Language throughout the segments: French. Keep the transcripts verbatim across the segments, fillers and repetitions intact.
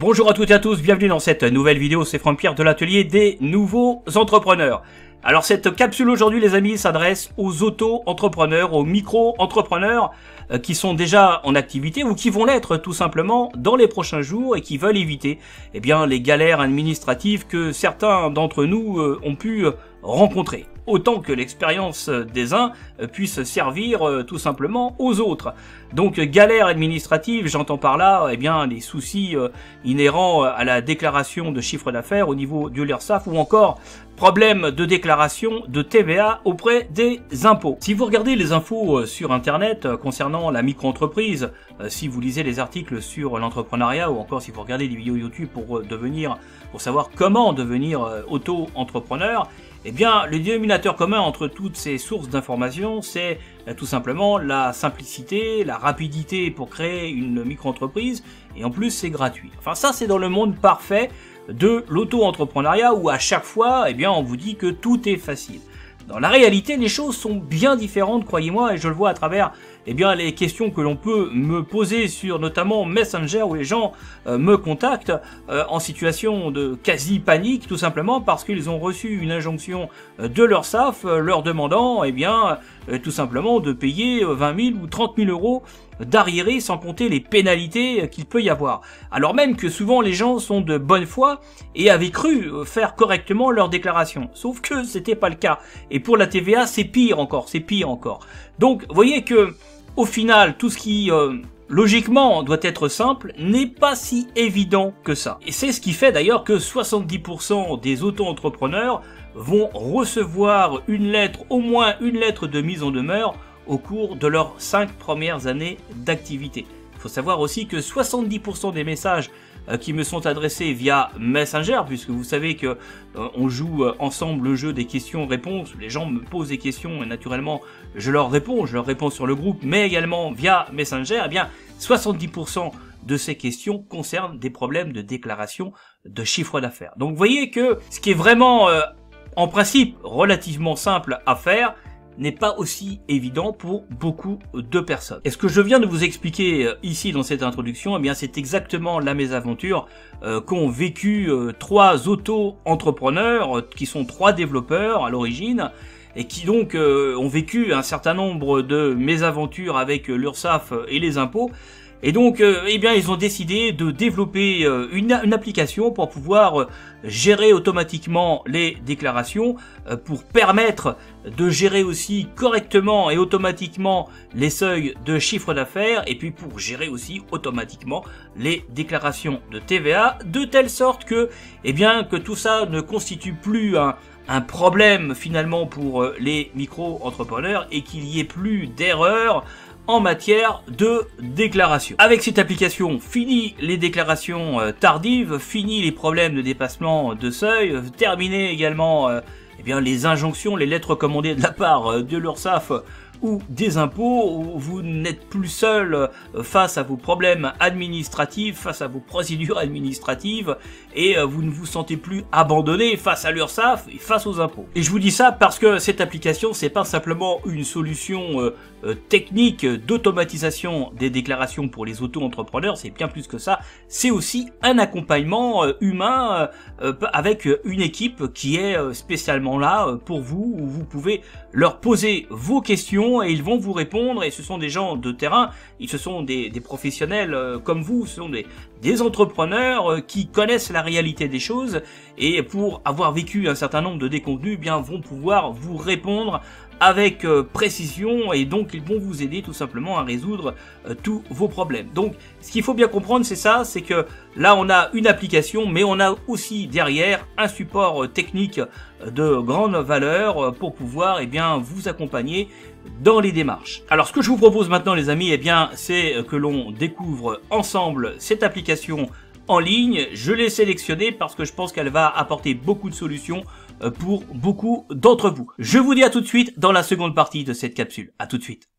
Bonjour à toutes et à tous, bienvenue dans cette nouvelle vidéo, c'est Franck Pierre de l'atelier des nouveaux entrepreneurs. Alors cette capsule aujourd'hui les amis s'adresse aux auto-entrepreneurs, aux micro-entrepreneurs euh, qui sont déjà en activité ou qui vont l'être tout simplement dans les prochains jours et qui veulent éviter eh bien, les galères administratives que certains d'entre nous euh, ont pu euh, rencontrer. Autant que l'expérience des uns puisse servir euh, tout simplement aux autres. Donc galère administrative, j'entends par là eh bien les soucis euh, inhérents à la déclaration de chiffre d'affaires au niveau de l'URSSAF ou encore problème de déclaration de T V A auprès des impôts. Si vous regardez les infos sur internet concernant la micro-entreprise, euh, si vous lisez les articles sur l'entrepreneuriat ou encore si vous regardez des vidéos YouTube pour devenir, pour savoir comment devenir euh, auto-entrepreneur, eh bien, le dénominateur commun entre toutes ces sources d'informations, c'est euh, tout simplement la simplicité, la rapidité pour créer une micro-entreprise, et en plus c'est gratuit. Enfin ça c'est dans le monde parfait de l'auto-entrepreneuriat où à chaque fois, eh bien, on vous dit que tout est facile. Dans la réalité, les choses sont bien différentes, croyez-moi, et je le vois à travers eh bien, les questions que l'on peut me poser sur notamment Messenger où les gens euh, me contactent euh, en situation de quasi-panique, tout simplement parce qu'ils ont reçu une injonction de l'URSSAF euh, leur demandant eh bien, euh, tout simplement de payer vingt mille ou trente mille euros d'arriérés sans compter les pénalités qu'il peut y avoir. Alors même que souvent les gens sont de bonne foi et avaient cru faire correctement leur déclaration. Sauf que c'était pas le cas. Et pour la T V A, c'est pire encore, c'est pire encore. Donc, vous voyez que au final, tout ce qui euh, logiquement doit être simple n'est pas si évident que ça. Et c'est ce qui fait d'ailleurs que soixante-dix pour cent des auto-entrepreneurs vont recevoir une lettre, au moins une lettre de mise en demeure au cours de leurs cinq premières années d'activité. Il faut savoir aussi que soixante-dix pour cent des messages euh, qui me sont adressés via Messenger, puisque vous savez que euh, on joue euh, ensemble le jeu des questions-réponses, les gens me posent des questions et naturellement je leur réponds, je leur réponds sur le groupe, mais également via Messenger, eh bien soixante-dix pour cent de ces questions concernent des problèmes de déclaration de chiffre d'affaires. Donc vous voyez que ce qui est vraiment euh, en principe relativement simple à faire, n'est pas aussi évident pour beaucoup de personnes. Et ce que je viens de vous expliquer ici dans cette introduction, eh bien c'est exactement la mésaventure euh, qu'ont vécu euh, trois auto-entrepreneurs, euh, qui sont trois développeurs à l'origine, et qui donc euh, ont vécu un certain nombre de mésaventures avec l'URSSAF et les impôts. Et donc, euh, eh bien, ils ont décidé de développer euh, une, une application pour pouvoir euh, gérer automatiquement les déclarations, euh, pour permettre de gérer aussi correctement et automatiquement les seuils de chiffre d'affaires, et puis pour gérer aussi automatiquement les déclarations de T V A, de telle sorte que, eh bien, que tout ça ne constitue plus un un problème finalement pour euh, les micro-entrepreneurs et qu'il y ait plus d'erreurs en matière de déclaration. Avec cette application, fini les déclarations euh, tardives, fini les problèmes de dépassement de seuil, euh, terminé également euh, eh bien, les injonctions, les lettres commandées de la part euh, de l'URSSAF ou des impôts, où vous n'êtes plus seul euh, face à vos problèmes administratifs, face à vos procédures administratives, et euh, vous ne vous sentez plus abandonné face à l'URSSAF et face aux impôts. Et je vous dis ça parce que cette application, c'est pas simplement une solution euh, euh, technique d'automatisation des déclarations pour les auto-entrepreneurs, c'est bien plus que ça, c'est aussi un accompagnement euh, humain euh, avec une équipe qui est euh, spécialement là euh, pour vous, où vous pouvez leur poser vos questions et ils vont vous répondre, et ce sont des gens de terrain, ils ce sont des, des professionnels euh, comme vous, ce sont des, des entrepreneurs euh, qui connaissent la réalité des choses et pour avoir vécu un certain nombre de déconvenus, eh bien vont pouvoir vous répondre avec euh, précision, et donc ils vont vous aider tout simplement à résoudre euh, tous vos problèmes. Donc ce qu'il faut bien comprendre, c'est ça, c'est que là on a une application, mais on a aussi derrière un support euh, technique euh, de grande valeur euh, pour pouvoir eh bien vous accompagner dans les démarches. Alors ce que je vous propose maintenant les amis, eh bien c'est que l'on découvre ensemble cette application en ligne. Je l'ai sélectionnée parce que je pense qu'elle va apporter beaucoup de solutions pour beaucoup d'entre vous. Je vous dis à tout de suite dans la seconde partie de cette capsule. À tout de suite.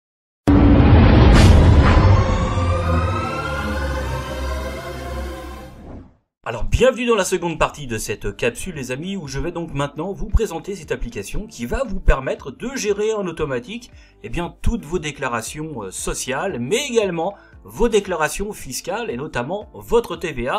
Alors bienvenue dans la seconde partie de cette capsule les amis, où je vais donc maintenant vous présenter cette application qui va vous permettre de gérer en automatique eh bien toutes vos déclarations sociales, mais également vos déclarations fiscales et notamment votre T V A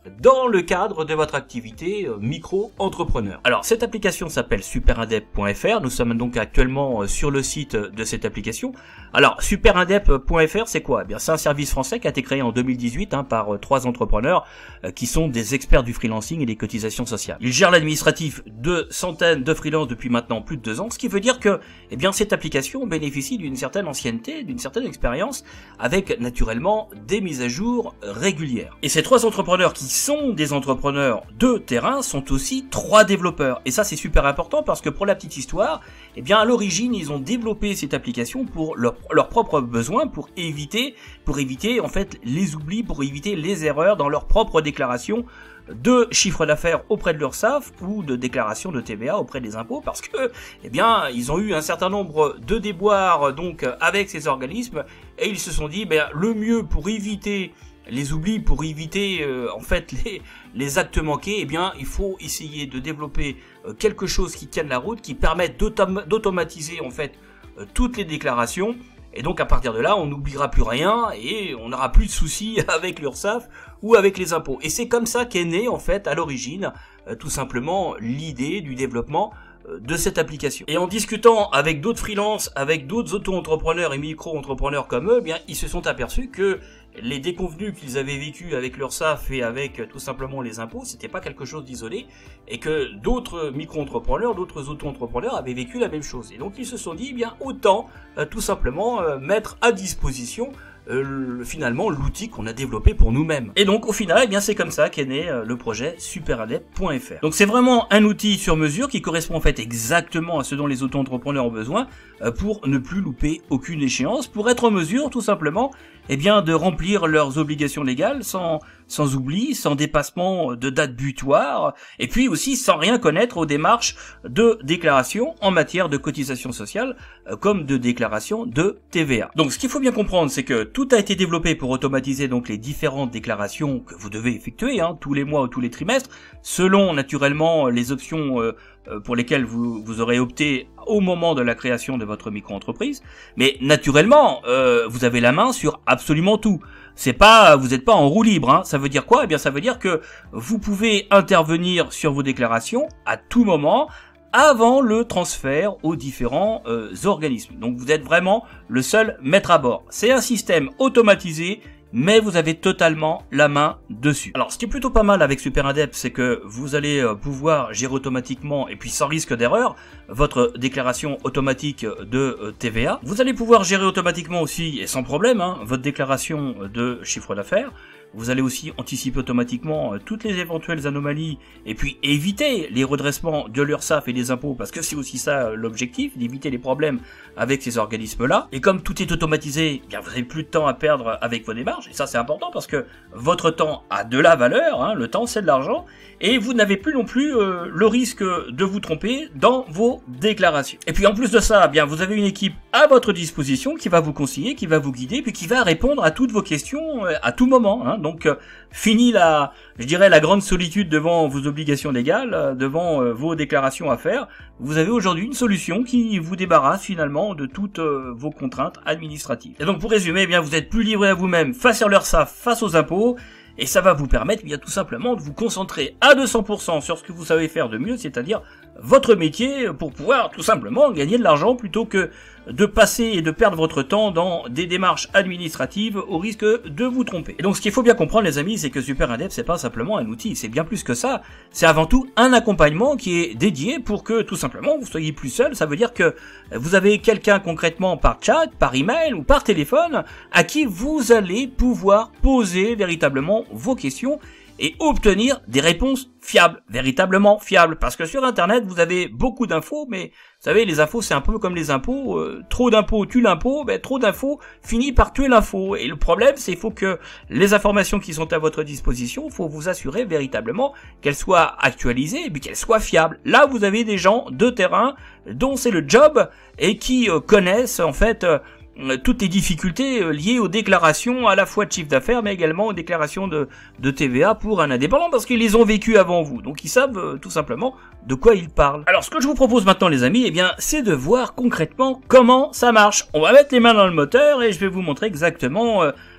dans le cadre de votre activité micro-entrepreneur. Alors cette application s'appelle superindep point f r, nous sommes donc actuellement sur le site de cette application. Alors superindep point f r c'est quoi? Eh bien c'est un service français qui a été créé en deux mille dix-huit hein, par trois entrepreneurs euh, qui sont des experts du freelancing et des cotisations sociales. Ils gèrent l'administratif de centaines de freelances depuis maintenant plus de deux ans, ce qui veut dire que eh bien cette application bénéficie d'une certaine ancienneté, d'une certaine expérience, avec naturellement des mises à jour régulières. Et ces trois entrepreneurs qui sont des entrepreneurs de terrain sont aussi trois développeurs. Et ça c'est super important parce que pour la petite histoire, eh bien à l'origine ils ont développé cette application pour leurs leur propres besoins, pour éviter, pour éviter en fait les oublis, pour éviter les erreurs dans leur propre déclaration de chiffre d'affaires auprès de l'URSSAF ou de déclaration de T V A auprès des impôts, parce que eh bien ils ont eu un certain nombre de déboires donc avec ces organismes et ils se sont dit ben le mieux pour éviter les oublis, pour éviter euh, en fait les, les actes manqués, eh bien il faut essayer de développer euh, quelque chose qui tienne la route, qui permette d'autom d'automatiser en fait euh, toutes les déclarations. Et donc à partir de là, on n'oubliera plus rien et on n'aura plus de soucis avec l'URSSAF ou avec les impôts. Et c'est comme ça qu'est née en fait à l'origine euh, tout simplement l'idée du développement euh, de cette application. Et en discutant avec d'autres freelances, avec d'autres auto-entrepreneurs et micro-entrepreneurs comme eux, eh bien ils se sont aperçus que les déconvenus qu'ils avaient vécus avec l'URSSAF et avec euh, tout simplement les impôts, c'était pas quelque chose d'isolé, et que d'autres micro-entrepreneurs, d'autres auto-entrepreneurs avaient vécu la même chose. Et donc ils se sont dit, eh bien autant euh, tout simplement euh, mettre à disposition euh, le, finalement l'outil qu'on a développé pour nous-mêmes. Et donc au final, eh bien c'est comme ça qu'est né euh, le projet superindep point f r. Donc c'est vraiment un outil sur mesure qui correspond en fait exactement à ce dont les auto-entrepreneurs ont besoin euh, pour ne plus louper aucune échéance, pour être en mesure tout simplement eh bien de remplir leurs obligations légales sans sans oubli, sans dépassement de date butoir, et puis aussi sans rien connaître aux démarches de déclaration en matière de cotisation sociale, euh, comme de déclaration de T V A. Donc ce qu'il faut bien comprendre, c'est que tout a été développé pour automatiser donc les différentes déclarations que vous devez effectuer, hein, tous les mois ou tous les trimestres, selon naturellement les options euh, pour lesquelles vous, vous aurez opté au moment de la création de votre micro-entreprise. Mais naturellement, euh, vous avez la main sur absolument tout. C'est pas, vous n'êtes pas en roue libre, hein. Ça veut dire quoi? Eh bien, ça veut dire que vous pouvez intervenir sur vos déclarations à tout moment, avant le transfert aux différents euh, organismes. Donc vous êtes vraiment le seul maître à bord. C'est un système automatisé, mais vous avez totalement la main dessus. Alors ce qui est plutôt pas mal avec superindep, c'est que vous allez euh, pouvoir gérer automatiquement, et puis sans risque d'erreur, votre déclaration automatique de euh, T V A. Vous allez pouvoir gérer automatiquement aussi, et sans problème, hein, votre déclaration de chiffre d'affaires. Vous allez aussi anticiper automatiquement euh, toutes les éventuelles anomalies et puis éviter les redressements de l'URSSAF et des impôts, parce que c'est aussi ça euh, l'objectif, d'éviter les problèmes avec ces organismes-là. Et comme tout est automatisé, eh bien vous n'avez plus de temps à perdre avec vos démarches, et ça c'est important parce que votre temps a de la valeur, hein, le temps c'est de l'argent, et vous n'avez plus non plus euh, le risque de vous tromper dans vos déclarations. Et puis en plus de ça, eh bien vous avez une équipe à votre disposition qui va vous conseiller, qui va vous guider, puis qui va répondre à toutes vos questions euh, à tout moment, hein. Donc euh, fini la, je dirais la grande solitude devant vos obligations légales, euh, devant euh, vos déclarations à faire. Vous avez aujourd'hui une solution qui vous débarrasse finalement de toutes euh, vos contraintes administratives. Et donc pour résumer, eh bien vous êtes plus livré à vous-même face à l'URSSAF, face aux impôts. Et ça va vous permettre bien tout simplement de vous concentrer à deux cents pour cent sur ce que vous savez faire de mieux, c'est-à-dire votre métier, pour pouvoir tout simplement gagner de l'argent plutôt que de passer et de perdre votre temps dans des démarches administratives au risque de vous tromper. Et donc ce qu'il faut bien comprendre les amis, c'est que superindep c'est pas simplement un outil, c'est bien plus que ça. C'est avant tout un accompagnement qui est dédié pour que tout simplement vous soyez plus seul. Ça veut dire que vous avez quelqu'un concrètement par chat, par email ou par téléphone à qui vous allez pouvoir poser véritablement vos questions et obtenir des réponses fiables, véritablement fiables, parce que sur internet vous avez beaucoup d'infos, mais vous savez les infos c'est un peu comme les impôts, euh, trop d'impôts tue l'impôt, ben trop d'infos finit par tuer l'info, et le problème c'est qu'il faut que les informations qui sont à votre disposition, il faut vous assurer véritablement qu'elles soient actualisées et puis qu'elles soient fiables. Là vous avez des gens de terrain dont c'est le job et qui euh, connaissent en fait euh, toutes les difficultés liées aux déclarations à la fois de chiffre d'affaires mais également aux déclarations de, de T V A pour un indépendant, parce qu'ils les ont vécues avant vous, donc ils savent euh, tout simplement de quoi ils parlent. Alors ce que je vous propose maintenant les amis, eh bien c'est de voir concrètement comment ça marche. On va mettre les mains dans le moteur et je vais vous montrer exactement euh,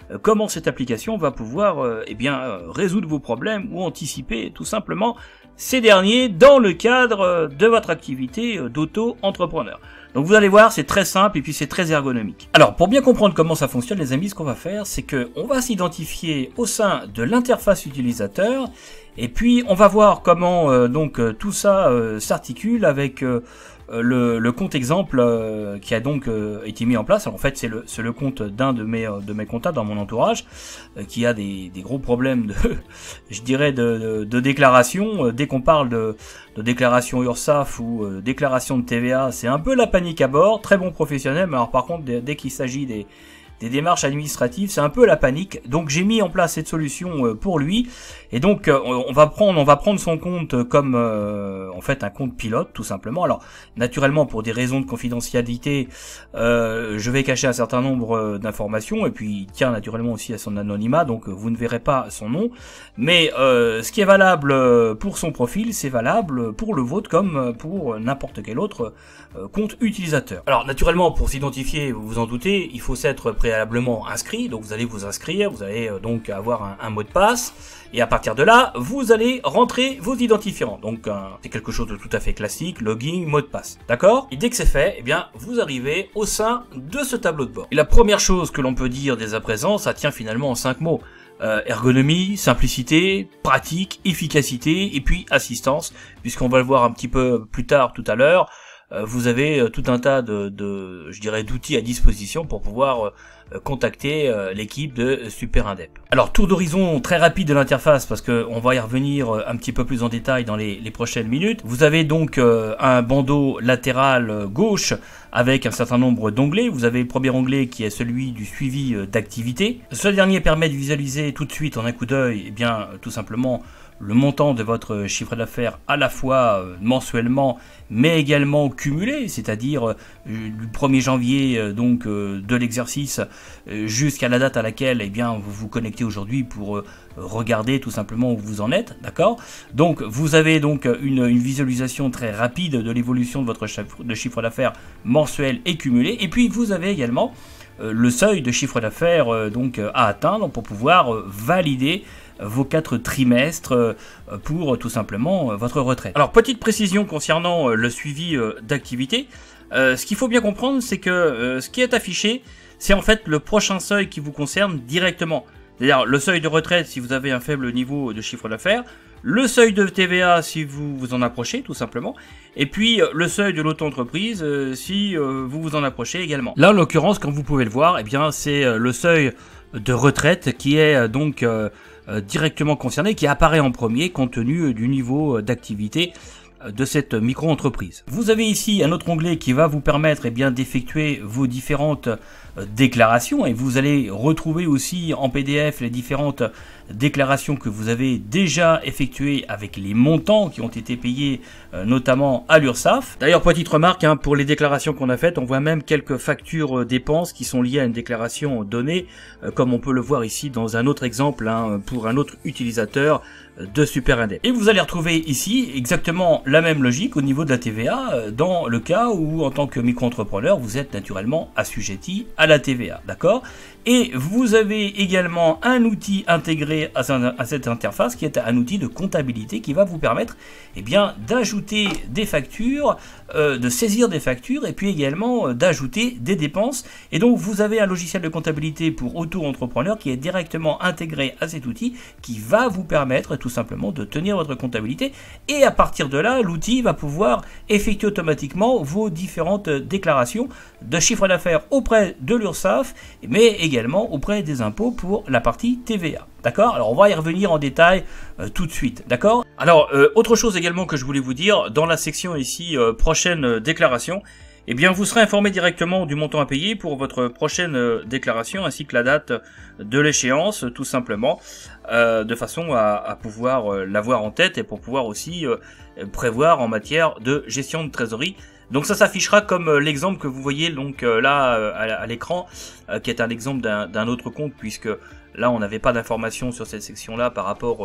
euh, comment cette application va pouvoir euh, eh bien, euh, résoudre vos problèmes ou anticiper tout simplement ces derniers dans le cadre euh, de votre activité euh, d'auto-entrepreneur. Donc vous allez voir, c'est très simple et puis c'est très ergonomique. Alors pour bien comprendre comment ça fonctionne les amis, ce qu'on va faire, c'est que on va s'identifier au sein de l'interface utilisateur et puis on va voir comment euh, donc euh, tout ça euh, s'articule avec euh, le, le compte exemple euh, qui a donc euh, été mis en place. Alors en fait c'est le, c'est le compte d'un de mes, de mes comptables dans mon entourage euh, qui a des, des gros problèmes de, je dirais de, de, de déclaration. Euh, dès qu'on parle de, de déclaration URSSAF ou euh, déclaration de T V A, c'est un peu la panique à bord. Très bon professionnel, mais alors par contre dès, dès qu'il s'agit des des démarches administratives, c'est un peu la panique. Donc j'ai mis en place cette solution pour lui. Et donc on va prendre, on va prendre son compte comme euh, en fait un compte pilote tout simplement. Alors naturellement pour des raisons de confidentialité, euh, je vais cacher un certain nombre d'informations et puis il tient naturellement aussi à son anonymat. Donc vous ne verrez pas son nom. Mais euh, ce qui est valable pour son profil, c'est valable pour le vôtre comme pour n'importe quel autre euh, compte utilisateur. Alors naturellement pour s'identifier, vous vous en doutez, il faut s'être préalablement inscrit, donc vous allez vous inscrire, vous allez euh, donc avoir un, un mot de passe, et à partir de là, vous allez rentrer vos identifiants. Donc euh, c'est quelque chose de tout à fait classique, login, mot de passe, d'accord? Et dès que c'est fait, eh bien vous arrivez au sein de ce tableau de bord. Et la première chose que l'on peut dire dès à présent, ça tient finalement en cinq mots. Euh, ergonomie, simplicité, pratique, efficacité, et puis assistance, puisqu'on va le voir un petit peu plus tard tout à l'heure. Euh, vous avez euh, tout un tas de, de je dirais, d'outils à disposition pour pouvoir euh, contacter euh, l'équipe de Super Indep. Alors tour d'horizon très rapide de l'interface parce que on va y revenir euh, un petit peu plus en détail dans les, les prochaines minutes. Vous avez donc euh, un bandeau latéral euh, gauche avec un certain nombre d'onglets. Vous avez le premier onglet qui est celui du suivi euh, d'activité. Ce dernier permet de visualiser tout de suite en un coup d'œil, eh bien euh, tout simplement le montant de votre chiffre d'affaires à la fois euh, mensuellement mais également cumulé, c'est-à-dire euh, du premier janvier euh, donc euh, de l'exercice euh, jusqu'à la date à laquelle eh bien vous vous connectez aujourd'hui pour euh, regarder tout simplement où vous en êtes, d'accord? Donc vous avez donc une, une visualisation très rapide de l'évolution de votre chiffre, de chiffre d'affaires mensuel et cumulé, et puis vous avez également euh, le seuil de chiffre d'affaires euh, donc à atteindre pour pouvoir euh, valider vos quatre trimestres pour tout simplement votre retraite. Alors petite précision concernant le suivi d'activité, euh, ce qu'il faut bien comprendre c'est que euh, ce qui est affiché c'est en fait le prochain seuil qui vous concerne directement. C'est-à-dire le seuil de retraite si vous avez un faible niveau de chiffre d'affaires, le seuil de T V A si vous vous en approchez tout simplement, et puis le seuil de l'auto-entreprise euh, si euh, vous vous en approchez également. Là en l'occurrence comme vous pouvez le voir, eh bien c'est le seuil de retraite qui est euh, donc euh, directement concerné, qui apparaît en premier compte tenu du niveau d'activité de cette micro-entreprise. Vous avez ici un autre onglet qui va vous permettre eh bien d'effectuer vos différentes déclarations et vous allez retrouver aussi en P D F les différentes déclarations que vous avez déjà effectuées avec les montants qui ont été payés euh, notamment à l'URSSAF. D'ailleurs petite remarque hein, pour les déclarations qu'on a faites, on voit même quelques factures euh, dépenses qui sont liées à une déclaration donnée euh, comme on peut le voir ici dans un autre exemple hein, pour un autre utilisateur de Super Indep. Et vous allez retrouver ici exactement la même logique au niveau de la T V A euh, dans le cas où en tant que micro-entrepreneur vous êtes naturellement assujetti à la T V A, d'accord? Et vous avez également un outil intégré à, à cette interface qui est un outil de comptabilité qui va vous permettre eh bien d'ajouter des factures, euh, de saisir des factures et puis également euh, d'ajouter des dépenses. Et donc vous avez un logiciel de comptabilité pour auto-entrepreneur qui est directement intégré à cet outil qui va vous permettre tout simplement de tenir votre comptabilité et à partir de là l'outil va pouvoir effectuer automatiquement vos différentes déclarations de chiffre d'affaires auprès de l'URSSAF mais également auprès des impôts pour la partie T V A. D'accord? Alors on va y revenir en détail euh, tout de suite. D'accord? Alors euh, autre chose également que je voulais vous dire, dans la section ici euh, prochaine euh, déclaration, eh bien vous serez informé directement du montant à payer pour votre prochaine euh, déclaration ainsi que la date de l'échéance tout simplement, euh, de façon à, à pouvoir euh, l'avoir en tête et pour pouvoir aussi euh, prévoir en matière de gestion de trésorerie. Donc ça s'affichera comme euh, l'exemple que vous voyez donc euh, là euh, à, à l'écran, euh, qui est un exemple d'un autre compte puisque là on n'avait pas d'informations sur cette section là par rapport euh,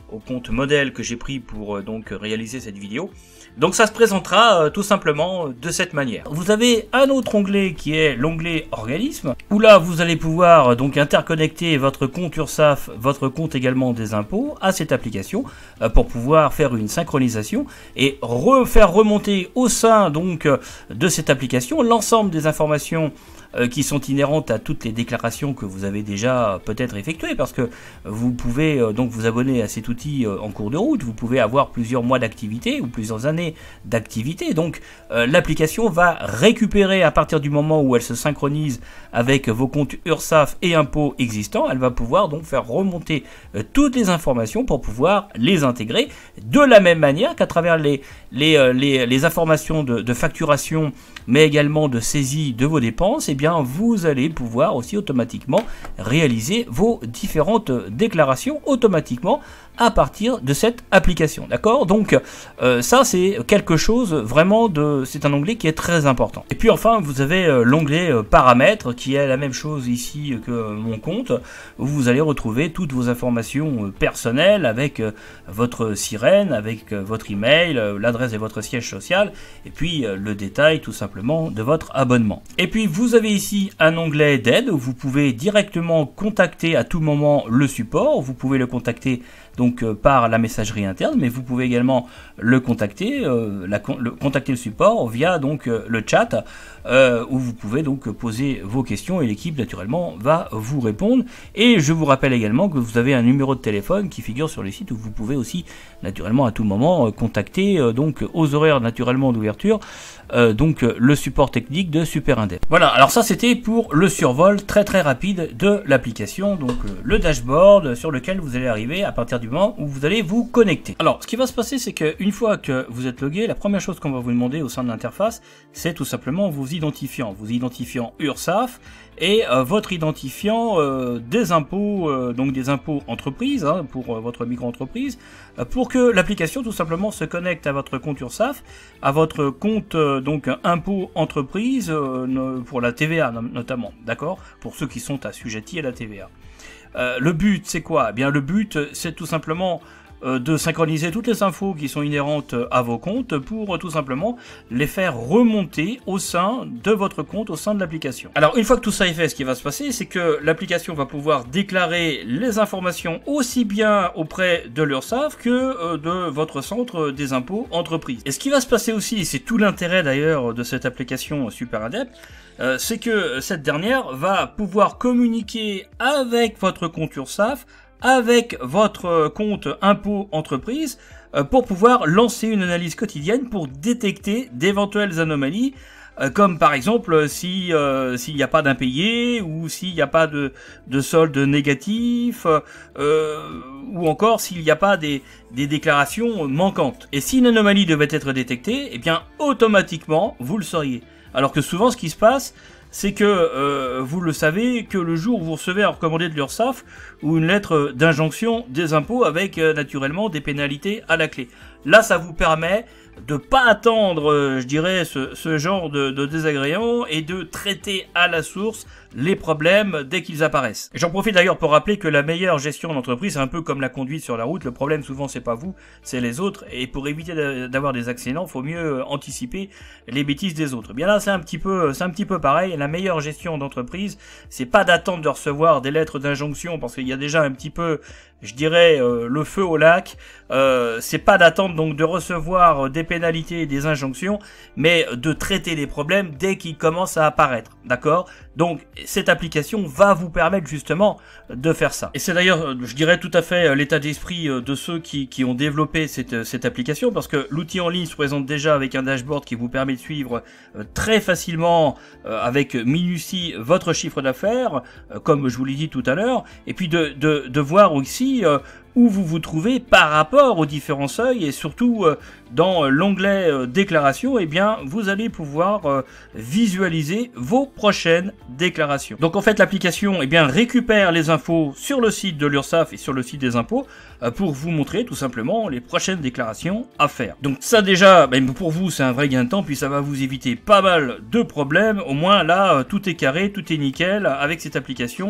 au compte modèle que j'ai pris pour euh, donc réaliser cette vidéo. Donc ça se présentera euh, tout simplement de cette manière. Vous avez un autre onglet qui est l'onglet organisme, où là vous allez pouvoir euh, donc interconnecter votre compte URSSAF, votre compte également des impôts à cette application euh, pour pouvoir faire une synchronisation et refaire remonter au sein donc euh, de cette application l'ensemble des informations euh, qui sont inhérentes à toutes les déclarations que vous avez déjà euh, peut-être effectuées, parce que vous pouvez euh, donc vous abonner à cet outil euh, en cours de route. Vous pouvez avoir plusieurs mois d'activité ou plusieurs années d'activité, donc euh, l'application va récupérer à partir du moment où elle se synchronise avec vos comptes URSSAF et impôts existants, elle va pouvoir donc faire remonter euh, toutes les informations pour pouvoir les intégrer de la même manière qu'à travers les, les, euh, les, les informations de, de facturation mais également de saisie de vos dépenses. Et eh bien vous allez pouvoir aussi automatiquement réaliser vos différentes déclarations automatiquement à partir de cette application, d'accord? Donc euh, ça c'est quelque chose vraiment de, c'est un onglet qui est très important. Et puis enfin vous avez euh, l'onglet euh, paramètres qui est la même chose ici que euh, mon compte, où vous allez retrouver toutes vos informations euh, personnelles avec euh, votre sirène, avec euh, votre email, euh, l'adresse de votre siège social, et puis euh, le détail tout simplement de votre abonnement. Et puis vous avez ici un onglet d'aide où vous pouvez directement contacter à tout moment le support. Vous pouvez le contacter donc euh, par la messagerie interne, mais vous pouvez également le contacter, euh, la, le, contacter le support via donc euh, le chat, euh, où vous pouvez donc poser vos questions et l'équipe naturellement va vous répondre. Et je vous rappelle également que vous avez un numéro de téléphone qui figure sur le site, où vous pouvez aussi naturellement à tout moment euh, contacter euh, donc aux horaires naturellement d'ouverture euh, donc euh, le support technique de SuperIndep. Voilà, alors ça c'était pour le survol très très rapide de l'application, donc euh, le dashboard sur lequel vous allez arriver à partir du moment où vous allez vous connecter. Alors ce qui va se passer, c'est qu'une fois que vous êtes logué, la première chose qu'on va vous demander au sein de l'interface, c'est tout simplement vos identifiants, vos identifiants URSSAF et euh, votre identifiant euh, des impôts, euh, donc des impôts entreprises, hein, pour euh, votre micro-entreprise, euh, pour que l'application tout simplement se connecte à votre compte URSSAF, à votre compte euh, donc impôt entreprise, euh, pour la T V A notamment, d'accord, pour ceux qui sont assujettis à la T V A. Euh, le but c'est quoi? Eh bien le but c'est tout simplement euh, de synchroniser toutes les infos qui sont inhérentes à vos comptes pour euh, tout simplement les faire remonter au sein de votre compte, au sein de l'application. Alors une fois que tout ça est fait, ce qui va se passer, c'est que l'application va pouvoir déclarer les informations aussi bien auprès de l'URSSAF que euh, de votre centre des impôts entreprises. Et ce qui va se passer aussi, c'est tout l'intérêt d'ailleurs de cette application SuperIndep, Euh, c'est que cette dernière va pouvoir communiquer avec votre compte URSSAF, avec votre compte impôt entreprise, euh, pour pouvoir lancer une analyse quotidienne pour détecter d'éventuelles anomalies, euh, comme par exemple si euh, s'il n'y a pas d'impayé, ou s'il n'y a pas de, de solde négatif, euh, ou encore s'il n'y a pas des, des déclarations manquantes. Et si une anomalie devait être détectée, eh bien automatiquement vous le sauriez. Alors que souvent ce qui se passe, c'est que euh, vous le savez que le jour où vous recevez un recommandé de l'URSSAF ou une lettre d'injonction des impôts avec euh, naturellement des pénalités à la clé. Là ça vous permet de pas attendre, euh, je dirais, ce, ce genre de, de désagréments et de traiter à la source les problèmes dès qu'ils apparaissent. J'en profite d'ailleurs pour rappeler que la meilleure gestion d'entreprise, c'est un peu comme la conduite sur la route. Le problème souvent c'est pas vous, c'est les autres, et pour éviter d'avoir des accidents, il faut mieux anticiper les bêtises des autres. Bien là c'est un petit peu, c'est un petit peu pareil. La meilleure gestion d'entreprise, c'est pas d'attendre de recevoir des lettres d'injonction parce qu'il y a déjà un petit peu, je dirais, euh, le feu au lac. Euh, c'est pas d'attendre donc de recevoir des pénalités et des injonctions, mais de traiter les problèmes dès qu'ils commencent à apparaître, d'accord? Donc cette application va vous permettre justement de faire ça. Et c'est d'ailleurs, je dirais, tout à fait l'état d'esprit de ceux qui, qui ont développé cette, cette application, parce que l'outil en ligne se présente déjà avec un dashboard qui vous permet de suivre très facilement, avec minutie, votre chiffre d'affaires, comme je vous l'ai dit tout à l'heure, et puis de, de, de voir aussi où vous vous trouvez par rapport aux différents seuils, et surtout euh, dans l'onglet euh, déclaration, eh bien vous allez pouvoir euh, visualiser vos prochaines déclarations. Donc en fait l'application eh bien récupère les infos sur le site de l'URSSAF et sur le site des impôts euh, pour vous montrer tout simplement les prochaines déclarations à faire. Donc ça déjà, ben, pour vous c'est un vrai gain de temps, puis ça va vous éviter pas mal de problèmes. Au moins là euh, tout est carré, tout est nickel avec cette application.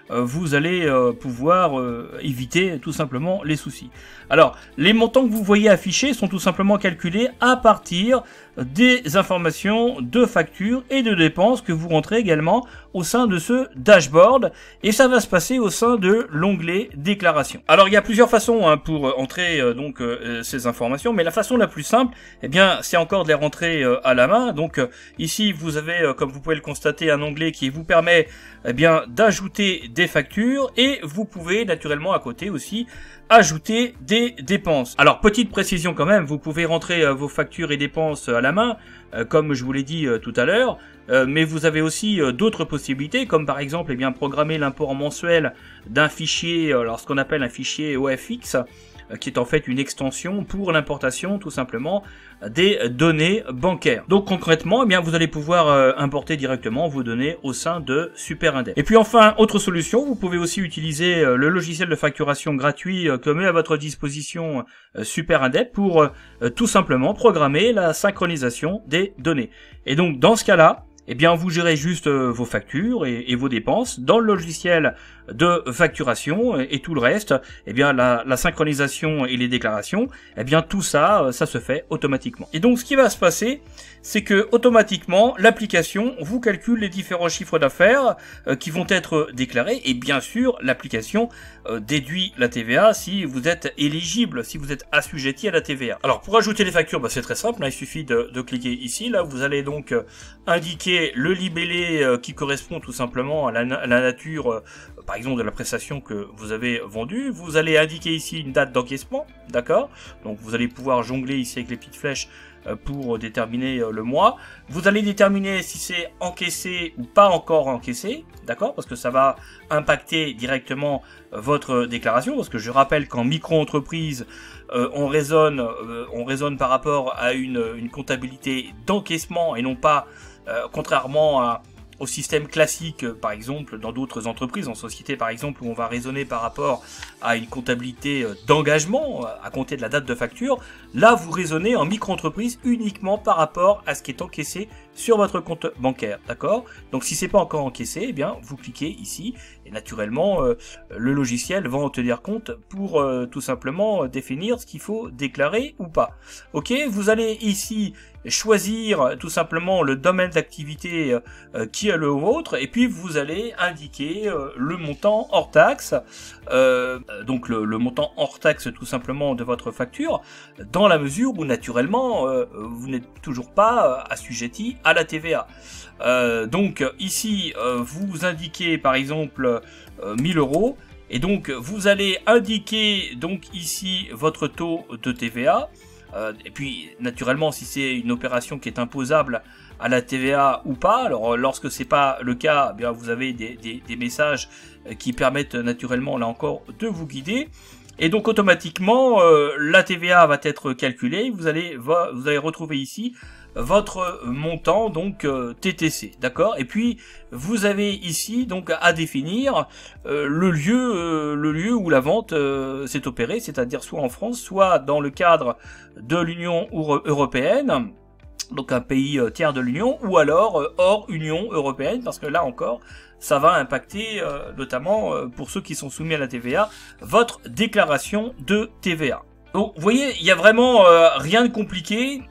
euh, vous allez euh, pouvoir euh, éviter tout simplement les soucis. Alors, les montants que vous voyez affichés sont tout simplement calculés à partir des informations de factures et de dépenses que vous rentrez également au sein de ce dashboard, et ça va se passer au sein de l'onglet déclaration. Alors il y a plusieurs façons hein, pour entrer euh, donc euh, ces informations, mais la façon la plus simple, eh bien c'est encore de les rentrer euh, à la main. Donc euh, ici vous avez, euh, comme vous pouvez le constater, un onglet qui vous permet eh bien d'ajouter des factures, et vous pouvez naturellement à côté aussi ajouter des dépenses. Alors petite précision quand même, vous pouvez rentrer euh, vos factures et dépenses à la main, euh, comme je vous l'ai dit euh, tout à l'heure, euh, mais vous avez aussi euh, d'autres possibilités, comme par exemple eh bien programmer l'import mensuel d'un fichier, euh, alors ce qu'on appelle un fichier O F X, euh, qui est en fait une extension pour l'importation tout simplement des données bancaires. Donc concrètement, eh bien vous allez pouvoir euh, importer directement vos données au sein de SuperIndep. Et puis enfin, autre solution, vous pouvez aussi utiliser euh, le logiciel de facturation gratuit euh, que met à votre disposition euh, SuperIndep pour euh, tout simplement programmer la synchronisation des données. Et donc dans ce cas-là, eh bien vous gérez juste euh, vos factures et, et vos dépenses dans le logiciel de facturation, et, et tout le reste, eh bien la, la synchronisation et les déclarations, eh bien tout ça, euh, ça se fait automatiquement. Et donc ce qui va se passer, c'est que automatiquement l'application vous calcule les différents chiffres d'affaires euh, qui vont être déclarés, et bien sûr l'application euh, déduit la T V A si vous êtes éligible, si vous êtes assujetti à la T V A. Alors pour ajouter les factures, bah, c'est très simple, là, il suffit de, de cliquer ici, là vous allez donc euh, indiquer le libellé euh, qui correspond tout simplement à la, à la nature euh, par exemple de la prestation que vous avez vendue. Vous allez indiquer ici une date d'encaissement, d'accord, donc vous allez pouvoir jongler ici avec les petites flèches euh, pour déterminer euh, le mois. Vous allez déterminer si c'est encaissé ou pas encore encaissé, d'accord, parce que ça va impacter directement euh, votre déclaration, parce que je rappelle qu'en micro-entreprise euh, on raisonne euh, on raisonne par rapport à une, une comptabilité d'encaissement et non pas Euh, contrairement à, au système classique, euh, par exemple, dans d'autres entreprises, en société par exemple, où on va raisonner par rapport à une comptabilité euh, d'engagement, euh, à compter de la date de facture, là vous raisonnez en micro-entreprise uniquement par rapport à ce qui est encaissé sur votre compte bancaire, d'accord? Donc si c'est pas encore encaissé, eh bien vous cliquez ici, et naturellement euh, le logiciel va en tenir compte pour euh, tout simplement définir ce qu'il faut déclarer ou pas. Ok, vous allez ici choisir tout simplement le domaine d'activité euh, qui est le vôtre, et puis vous allez indiquer euh, le montant hors taxe, euh, donc le, le montant hors taxe tout simplement de votre facture, dans la mesure où naturellement euh, vous n'êtes toujours pas euh, assujetti à la T V A. Euh, donc ici euh, vous indiquez par exemple euh, mille euros, et donc vous allez indiquer donc ici votre taux de T V A. Euh, et puis naturellement si c'est une opération qui est imposable à la T V A ou pas. Alors lorsque c'est pas le cas, eh bien vous avez des, des, des messages qui permettent naturellement là encore de vous guider. Et donc automatiquement euh, la T V A va être calculée. Vous allez va, vous allez retrouver ici votre montant donc euh, T T C, d'accord. Et puis vous avez ici donc à définir euh, le lieu euh, le lieu où la vente euh, s'est opérée, c'est-à-dire soit en France, soit dans le cadre de l'Union européenne, donc un pays euh, tiers de l'Union, ou alors euh, hors Union européenne, parce que là encore ça va impacter euh, notamment euh, pour ceux qui sont soumis à la T V A votre déclaration de T V A. Donc vous voyez, il y a vraiment euh, rien de compliqué,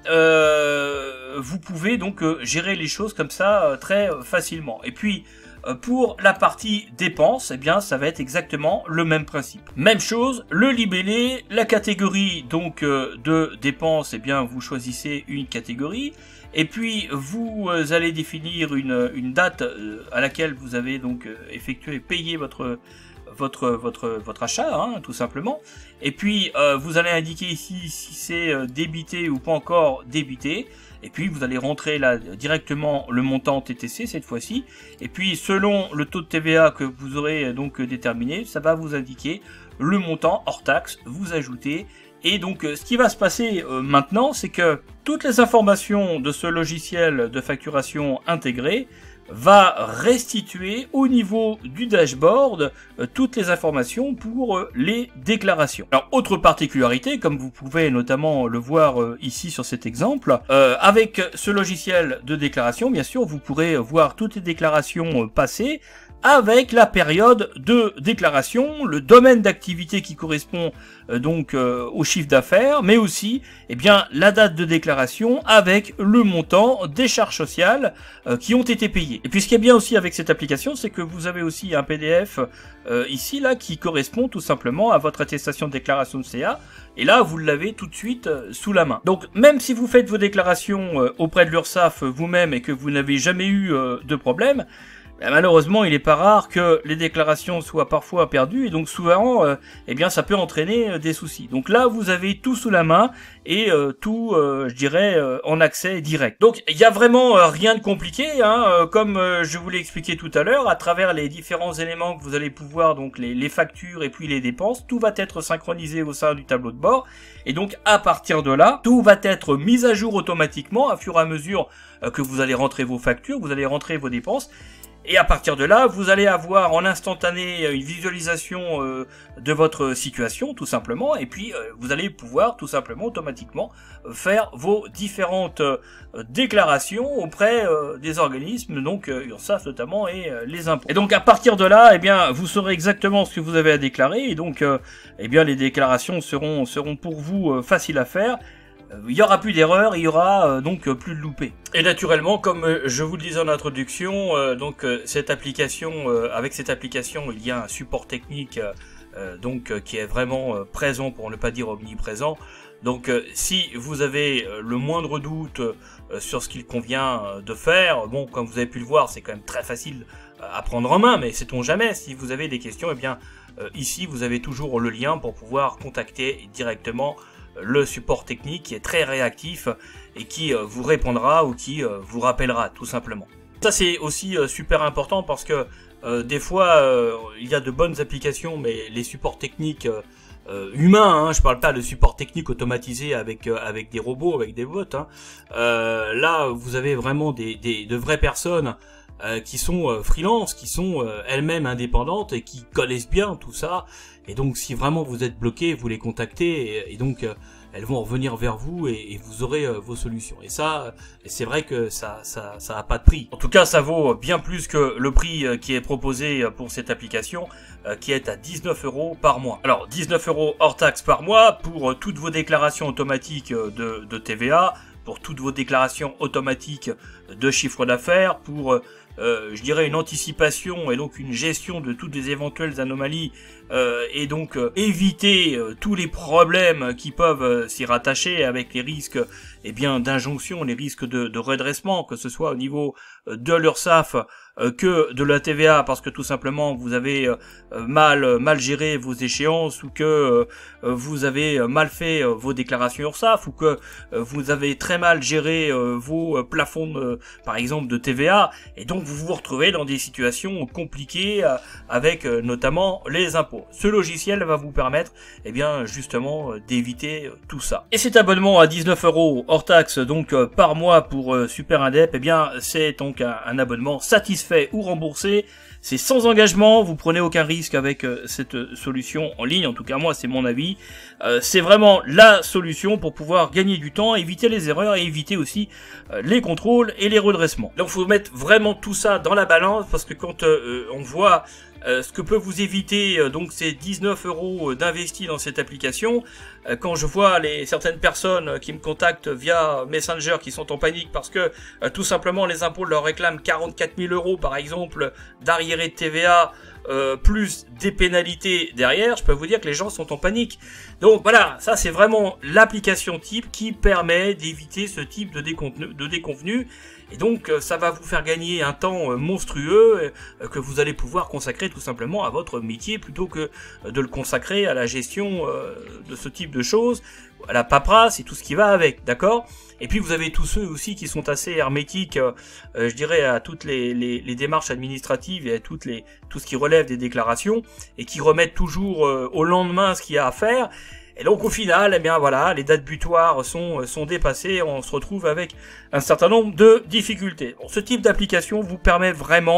euh, vous pouvez donc euh, gérer les choses comme ça euh, très euh, facilement. Et puis euh, pour la partie dépenses, eh bien ça va être exactement le même principe. Même chose, le libellé, la catégorie donc euh, de dépenses, eh bien vous choisissez une catégorie, et puis vous euh, allez définir une, une date euh, à laquelle vous avez donc euh, effectué et payé votre votre votre votre achat, hein, tout simplement. Et puis euh, vous allez indiquer ici si c'est euh, débité ou pas encore débité, et puis vous allez rentrer là directement le montant T T C cette fois-ci, et puis selon le taux de T V A que vous aurez donc déterminé, ça va vous indiquer le montant hors taxe, vous ajoutez. Et donc ce qui va se passer euh, maintenant, c'est que toutes les informations de ce logiciel de facturation intégré va restituer au niveau du dashboard euh, toutes les informations pour euh, les déclarations. Alors autre particularité, comme vous pouvez notamment le voir euh, ici sur cet exemple, euh, avec ce logiciel de déclaration, bien sûr vous pourrez voir toutes les déclarations euh, passées, avec la période de déclaration, le domaine d'activité qui correspond euh, donc euh, au chiffre d'affaires, mais aussi eh bien la date de déclaration avec le montant des charges sociales euh, qui ont été payées. Et puis ce qui est bien aussi avec cette application, c'est que vous avez aussi un P D F euh, ici là qui correspond tout simplement à votre attestation de déclaration de C A. Et là, vous l'avez tout de suite euh, sous la main. Donc, même si vous faites vos déclarations euh, auprès de l'URSSAF euh, vous-même et que vous n'avez jamais eu euh, de problème, ben, malheureusement, il n'est pas rare que les déclarations soient parfois perdues et donc souvent, euh, eh bien, ça peut entraîner euh, des soucis. Donc là, vous avez tout sous la main et euh, tout, euh, je dirais, euh, en accès direct. Donc, il y a vraiment euh, rien de compliqué, hein, euh, comme euh, je vous l'ai expliqué tout à l'heure, à travers les différents éléments que vous allez pouvoir, donc les, les factures et puis les dépenses, tout va être synchronisé au sein du tableau de bord. Et donc, à partir de là, tout va être mis à jour automatiquement à fur et à mesure euh, que vous allez rentrer vos factures, vous allez rentrer vos dépenses. Et à partir de là, vous allez avoir en instantané une visualisation euh, de votre situation, tout simplement, et puis euh, vous allez pouvoir tout simplement automatiquement euh, faire vos différentes euh, déclarations auprès euh, des organismes, donc euh, URSSAF notamment et euh, les impôts. Et donc à partir de là, eh bien, vous saurez exactement ce que vous avez à déclarer, et donc euh, eh bien, les déclarations seront seront pour vous euh, faciles à faire. Il y aura plus d'erreurs, il y aura euh, donc euh, plus de loupés. Et naturellement, comme euh, je vous le disais en introduction, euh, donc euh, cette application, euh, avec cette application, il y a un support technique euh, euh, donc euh, qui est vraiment euh, présent, pour ne pas dire omniprésent. Donc euh, si vous avez euh, le moindre doute euh, sur ce qu'il convient euh, de faire, bon, comme vous avez pu le voir, c'est quand même très facile euh, à prendre en main, mais sait-on jamais, si vous avez des questions, eh bien euh, ici vous avez toujours le lien pour pouvoir contacter directement le support technique qui est très réactif et qui euh, vous répondra ou qui euh, vous rappellera tout simplement. Ça c'est aussi euh, super important parce que euh, des fois euh, il y a de bonnes applications, mais les supports techniques euh, euh, humains, hein, je parle pas de support technique automatisé avec euh, avec des robots, avec des bots, hein. Euh, là vous avez vraiment des, des de vraies personnes euh, qui sont euh, freelance, qui sont euh, elles-mêmes indépendantes et qui connaissent bien tout ça. Et donc, si vraiment vous êtes bloqué, vous les contactez et, et donc euh, elles vont revenir vers vous et, et vous aurez euh, vos solutions. Et ça, c'est vrai que ça, ça, ça a pas de prix. En tout cas, ça vaut bien plus que le prix euh, qui est proposé pour cette application, euh, qui est à dix-neuf euros par mois. Alors, dix-neuf euros hors taxe par mois pour euh, toutes vos déclarations automatiques de, de T V A, pour toutes vos déclarations automatiques de chiffre d'affaires, pour euh, Euh, je dirais une anticipation et donc une gestion de toutes les éventuelles anomalies euh, et donc euh, éviter euh, tous les problèmes qui peuvent euh, s'y rattacher avec les risques eh bien d'injonction, les risques de, de redressement, que ce soit au niveau euh, de l'URSSAF euh, que de la T V A, parce que tout simplement vous avez euh, mal mal géré vos échéances, ou que euh, vous avez mal fait euh, vos déclarations URSSAF, ou que euh, vous avez très mal géré euh, vos euh, plafonds de, par exemple de T V A, et donc vous vous retrouvez dans des situations compliquées euh, avec euh, notamment les impôts. Ce logiciel va vous permettre eh bien justement euh, d'éviter euh, tout ça. Et cet abonnement à dix-neuf euros hors taxe donc euh, par mois pour euh, Super Indep, eh bien c'est donc un, un abonnement satisfait ou remboursé. C'est sans engagement, vous prenez aucun risque avec euh, cette euh, solution en ligne, en tout cas moi c'est mon avis. Euh, c'est vraiment la solution pour pouvoir gagner du temps, éviter les erreurs et éviter aussi euh, les contrôles et les redressements. Donc il faut mettre vraiment tout ça dans la balance, parce que quand euh, on voit Euh, ce que peut vous éviter euh, donc ces dix-neuf euros d'investis dans cette application, euh, quand je vois les certaines personnes qui me contactent via Messenger qui sont en panique parce que euh, tout simplement les impôts leur réclament quarante-quatre mille euros par exemple d'arriérés de T V A, euh, plus des pénalités derrière, je peux vous dire que les gens sont en panique. Donc voilà, ça c'est vraiment l'application type qui permet d'éviter ce type de déconvenu, de déconvenu. Et donc ça va vous faire gagner un temps monstrueux que vous allez pouvoir consacrer tout simplement à votre métier, plutôt que de le consacrer à la gestion de ce type de choses, à la paperasse et tout ce qui va avec, d'accord? Et puis vous avez tous ceux aussi qui sont assez hermétiques, euh, je dirais, à toutes les, les, les démarches administratives et à toutes les, tout ce qui relève des déclarations, et qui remettent toujours euh, au lendemain ce qu'il y a à faire. Et donc au final, eh bien voilà, les dates butoirs sont sont dépassées, on se retrouve avec un certain nombre de difficultés. Bon, ce type d'application vous permet vraiment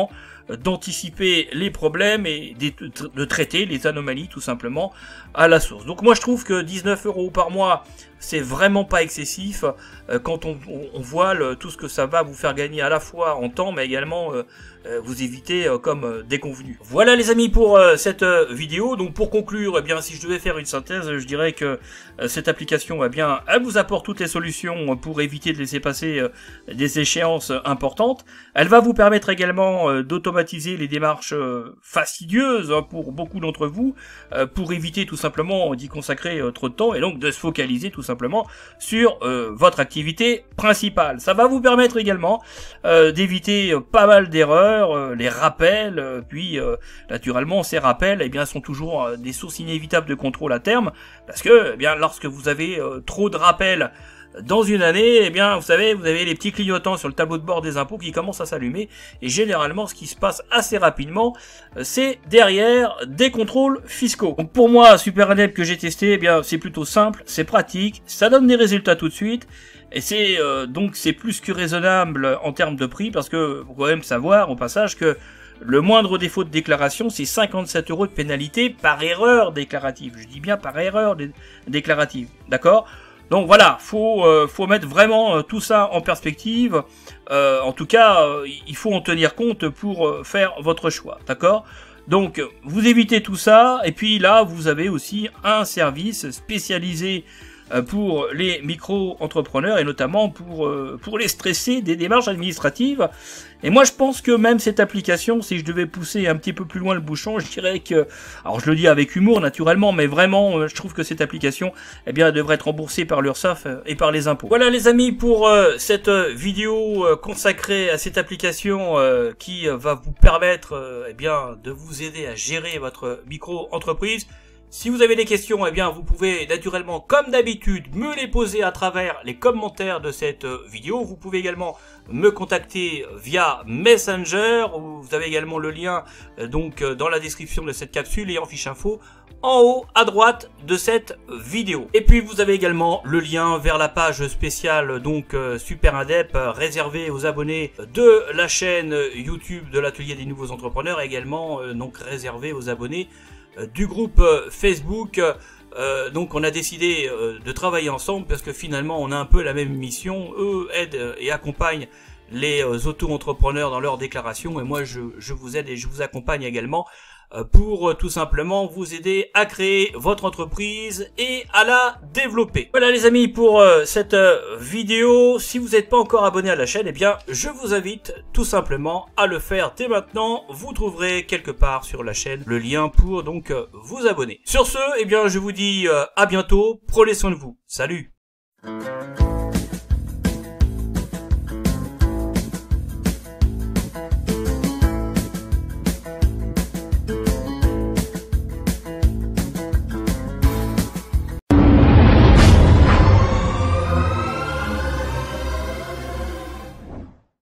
d'anticiper les problèmes et de traiter les anomalies tout simplement à la source. Donc moi je trouve que dix-neuf euros par mois, c'est vraiment pas excessif euh, quand on, on, on voit le, tout ce que ça va vous faire gagner à la fois en temps, mais également euh, euh, vous éviter euh, comme euh, déconvenu. Voilà les amis pour euh, cette euh, vidéo. Donc pour conclure, eh bien si je devais faire une synthèse, je dirais que euh, cette application, eh bien, elle vous apporte toutes les solutions pour éviter de laisser passer euh, des échéances importantes. Elle va vous permettre également euh, d'automatiser les démarches euh, fastidieuses hein, pour beaucoup d'entre vous, euh, pour éviter tout simplement d'y consacrer euh, trop de temps et donc de se focaliser tout simplement simplement sur euh, votre activité principale. Ça va vous permettre également euh, d'éviter euh, pas mal d'erreurs, euh, les rappels, euh, puis euh, naturellement ces rappels eh bien sont toujours euh, des sources inévitables de contrôle à terme, parce que eh bien lorsque vous avez euh, trop de rappels dans une année, eh bien, vous savez, vous avez les petits clignotants sur le tableau de bord des impôts qui commencent à s'allumer. Et généralement, ce qui se passe assez rapidement, c'est derrière des contrôles fiscaux. Donc pour moi, SuperAdep que j'ai testé, eh bien, c'est plutôt simple, c'est pratique, ça donne des résultats tout de suite. Et c'est euh, donc c'est plus que raisonnable en termes de prix, parce que faut quand même savoir au passage que le moindre défaut de déclaration, c'est cinquante-sept euros de pénalité par erreur déclarative. Je dis bien par erreur dé déclarative, d'accord ? Donc voilà, faut euh, faut mettre vraiment euh, tout ça en perspective. Euh, en tout cas, euh, il faut en tenir compte pour euh, faire votre choix, d'accord ? Donc vous évitez tout ça, et puis là vous avez aussi un service spécialisé euh, pour les micro-entrepreneurs et notamment pour euh, pour les stresser des démarches administratives. Et moi je pense que même cette application, si je devais pousser un petit peu plus loin le bouchon, je dirais que, alors je le dis avec humour naturellement, mais vraiment je trouve que cette application, eh bien elle devrait être remboursée par l'URSSAF et par les impôts. Voilà les amis pour euh, cette vidéo euh, consacrée à cette application euh, qui euh, va vous permettre euh, eh bien de vous aider à gérer votre micro-entreprise. Si vous avez des questions, eh bien, vous pouvez naturellement, comme d'habitude, me les poser à travers les commentaires de cette vidéo. Vous pouvez également me contacter via Messenger. Vous avez également le lien donc dans la description de cette capsule et en fiche info en haut à droite de cette vidéo. Et puis vous avez également le lien vers la page spéciale donc SuperAdep réservée aux abonnés de la chaîne YouTube de l'Atelier des Nouveaux Entrepreneurs, et également donc réservée aux abonnés du groupe Facebook. Euh, donc on a décidé euh, de travailler ensemble parce que finalement on a un peu la même mission. Eux aident et accompagnent les euh, auto-entrepreneurs dans leurs déclarations, et moi je, je vous aide et je vous accompagne également euh, pour euh, tout simplement vous aider à créer votre entreprise et à la développer. Voilà les amis pour euh, cette euh, vidéo. Si vous n'êtes pas encore abonné à la chaîne, eh bien je vous invite tout simplement à le faire dès maintenant. Vous trouverez quelque part sur la chaîne le lien pour donc euh, vous abonner. Sur ce, eh bien je vous dis euh, à bientôt, prenez soin de vous. Salut.